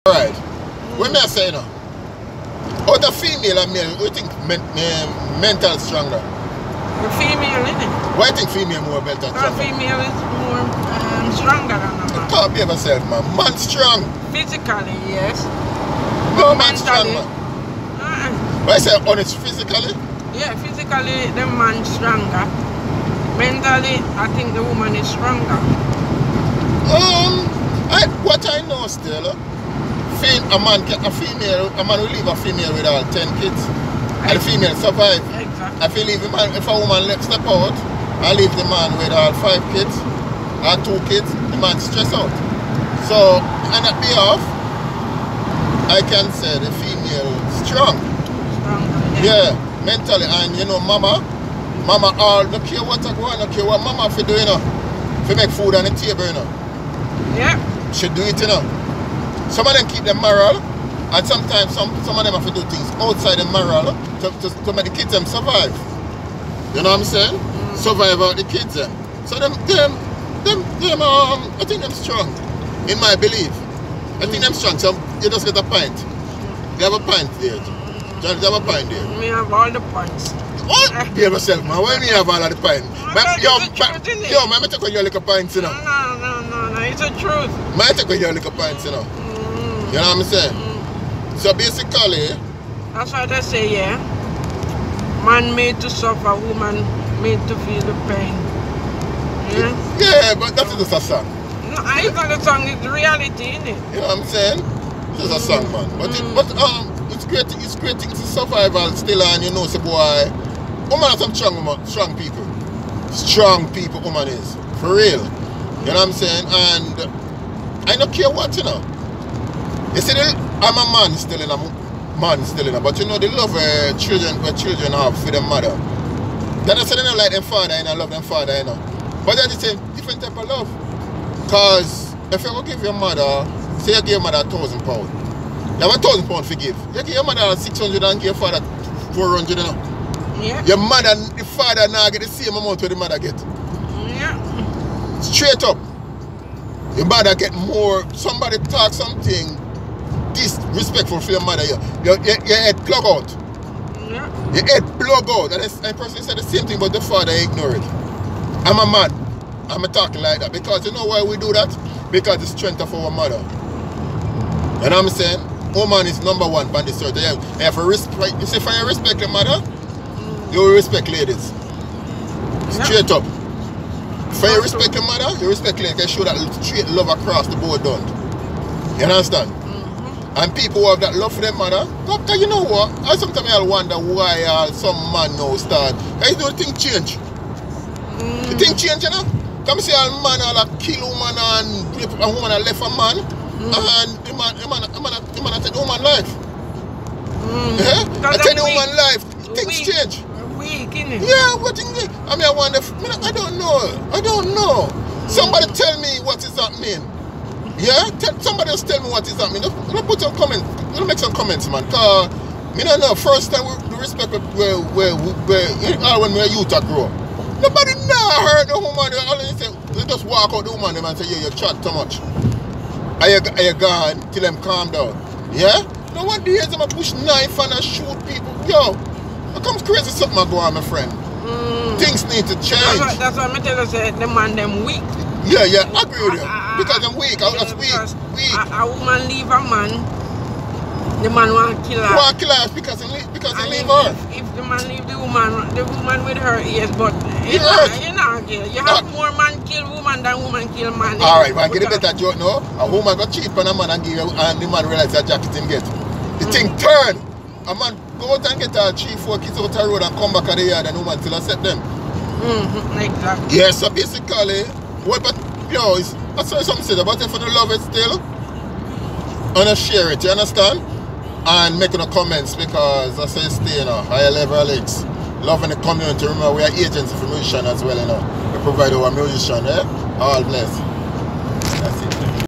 Alright. What may I say now? Out of female and male, who you think mental stronger? The female, isn't it? Why do you think female more mental Because stronger? female is more stronger than a man. Can't be yourself, man. Man strong. Physically, yes. No man strong, Mentally, man. Why say honest physically? yeah, physically the man stronger. Mentally, I think the woman is stronger. What I know still, a man will leave a female with all 10 kids, and the female survive. Exactly. I feel if a woman step out and leave the man with all 5 kids or 2 kids, the man stress out. So, on that behalf, I can say the female strong. Stronger, Yeah, mentally, and you know, mama all, no care what I go on, no care what mama for doing, for make food on the table, you know. Yeah. She do it, you know. Some of them keep them moral, and sometimes some of them have to do things outside the moral to make the kids them survive. You know what I'm saying? Survive out the kids them. So them I think them strong, in my belief. I think them strong. So you just get a pint. You have a pint there. John, you have a pint there. We have all the points. What? Behave yourself, man. Why do you have all of the pint? Yo, man, I take your little pints, you know. No, it's the truth. I take your little pints, you know. You know what I'm saying? So basically, that's why they say, yeah, man made to suffer, woman made to feel the pain. Yeah? Yeah, but that is just a song. No, it's not a song, it's the reality, isn't it? You know what I'm saying? It's just a song, man. But it's great things to survival still, and you know, say boy, woman are some strong people. Strong people, woman is. For real. You know what I'm saying? And I don't care what, you know. You see, I'm a man still in a, but you know, the love children have for their mother. That doesn't say they don't like their father, and I love their father, you know. But that's the same different type of love. Because if you go give your mother, say you give your mother £1,000, you have £1,000 to give. You give your mother 600 and give your father 400, you know. Yeah. Your mother, the father now get the same amount what the mother get. Yeah. Straight up. Your mother get more, somebody talk something disrespectful for your mother, your head plug out. Yeah. Your head plug out. And a person said the same thing, but the father ignore it. I'm a man. I'm talking like that. Because you know why we do that? Because the strength of our mother. You know what I'm saying? Woman is number 1 by this earth. You have to respect. You see, if you respect your mother, you will respect ladies. Straight up. If you respect your mother, you respect ladies. You show that straight love across the board done. You understand? And people who have that love for their mother, you know what? I sometimes I'll wonder why some man now start. I don't think change. You think change, you know? Come see a man all kill woman and rape a woman and left a man, and the man take the woman life. I take the woman life. Things change. Weak, innit? Yeah, what thing? I mean, I wonder. I don't know. Somebody tell me what is happening. Yeah, somebody else tell me what is happening. Let's put some comments. Let's make some comments, man. Cause me don't know. First time we respect when we were youth to grow. Nobody now heard the woman. They just walk out the woman and say, yeah, you chat too much. Are you gone till them calm down? Yeah. No one days them push knife and shoot people. Yo, it comes crazy something go on, my friend. Things need to change. That's why I tell you, say the man them weak. Yeah, I agree with you. Because I'm weak. That's weak. A woman leave a man, the man want to kill her. Want to kill her because he leave her. If the man leave the woman with her, yes, but you not kill. You have more man kill woman than woman kill man. Alright, man, get a better joke now. A woman got cheap on a man and the man realize that jacket him get. The thing turn. A man go out and get 3-4 kids out the road and come back at the yard and the woman still accept them. Exactly. Yeah, so basically, that's why some say that, but if you love it still, and share it, you understand? And make no comments because I say stay, you know, higher level Alex. Loving the community. Remember, we are agents of musician as well, you know. We provide our musician, all blessed.